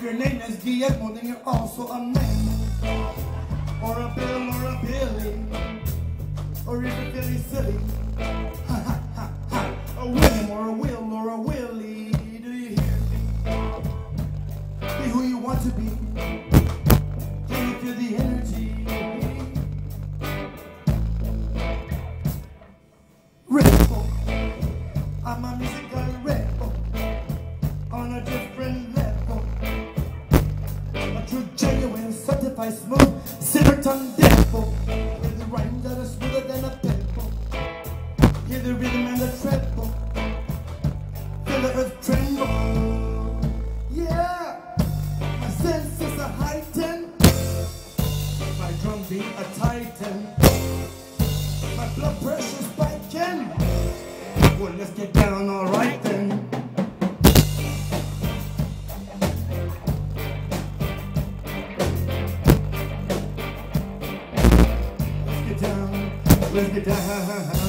your name is Guillermo, then you're also a man. Or a Bill or a Billy. Or is it Billy silly? Ha ha ha ha. A William or a Will or a Willie. Do you hear me? Be who you want to be. Can you feel the energy? Rebel. I'm a musical rebel. On a different level. A true, genuine, certified, smooth, silver tongue devil. With the rhymes that are smoother than a pebble. Hear the rhythm and the treble. Feel the earth tremble. Yeah, my senses are heightened. My drum beat a titan. My blood pressure spiking. Well, let's get down, alright then. Let's get down.